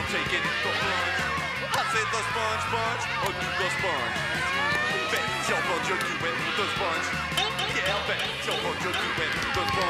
taking the plunge. I say the sponge, or do the sponge. Bet your what you're doing, the sponge. Yeah, bet your what you're doing, the sponge.